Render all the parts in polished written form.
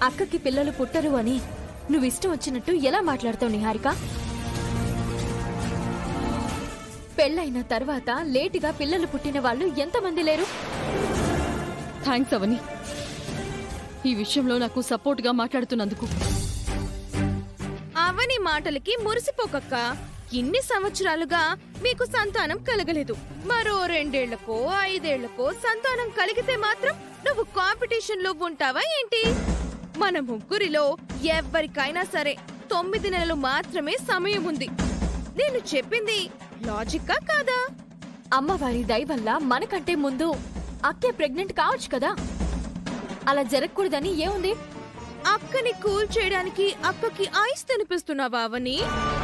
అక్కకి పిల్లలు పుట్టరు అని నువ్విష్టం వచ్చినట్టు ఎలా మాట్లాడతావు నిహారిక? పెళ్ళైన తర్వాత లేటుగా పిల్లలు పుట్టిన వాళ్ళు ఎంతమంది లేరు? థ్యాంక్స్ అవని, ఈ విషయంలో నాకు సపోర్ట్గా మాట్లాడుతున్నందుకు. అవని మాటలకి మురిసిపోకక్క. ఇన్ని సంవత్సరాలుగా మీకు సంతానం కలగలేదు. మరో 2 ఏళ్లకో 5 ఏళ్లకో సంతానం కలిగితే మాత్రం నువ్వు కాంపిటీషన్ లో ఉంటావా ఏంటి? మన ముగ్గురిలో ఎవ్వరికైనా సరే 9 నెలలు మాత్రమే సమయం ఉంది. నేను చెప్పింది లాజిక్కా కాదా? అమ్మవారి దయ వల్ల మనకంటే ముందు అక్కే ప్రెగ్నెంట్ కావచ్చు కదా. అలా జరగకూడదని ఏముంది? అక్కని కూల్ చేయడానికి అక్కకి ఐస్ తినిపిస్తున్నావా అవని?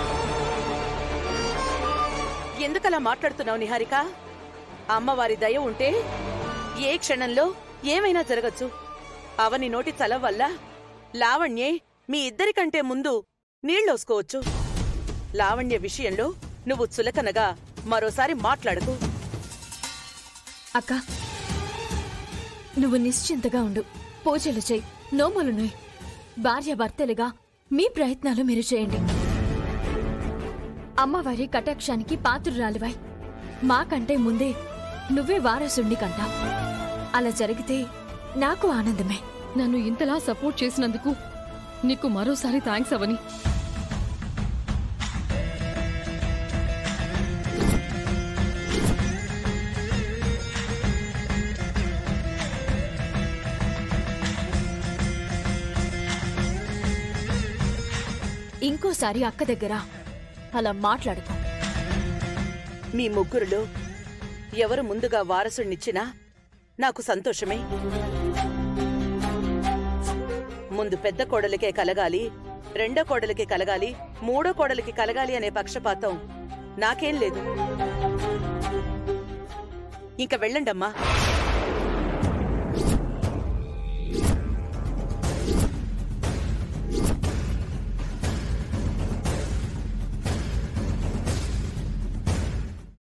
ఎందుకలా మాట్లాడుతున్నావు నిహారిక? అమ్మవారి దయ ఉంటే ఏ క్షణంలో ఏమైనా జరగచ్చు. అవని నోటి చలవ వల్ల లావణ్యే మీ ఇద్దరికంటే ముందు నీళ్లోసుకోవచ్చు. లావణ్య విషయంలో నువ్వు చులకనగా మరోసారి మాట్లాడకు. అక్క, నువ్వు నిశ్చింతగా ఉండు. పూజలు చెయ్యి, నోములు నోయ్. భార్యాభర్తలుగా మీ ప్రయత్నాలు మీరు చేయండి. అమ్మవారి కటాక్షానికి పాత్రురాలివై మాకంటే ముందే నువ్వే వారసుణ్ణి కంటావు. అలా జరిగితే నాకు ఆనందమే. నన్ను ఇంతలా సపోర్ట్ చేసినందుకు నీకు మరోసారి థ్యాంక్స్ అవని. ఇంకోసారి అక్క దగ్గర అలా మాట్లాడుకో. మీ ముగ్గురులో ఎవరు ముందుగా వారసుణ్ణిచ్చినా నాకు సంతోషమే. ముందు పెద్ద కోడలికే కలగాలి, రెండో కోడలికి కలగాలి, మూడో కోడలికి కలగాలి అనే పక్షపాతం నాకేం లేదు. ఇంక వెళ్ళండమ్మా.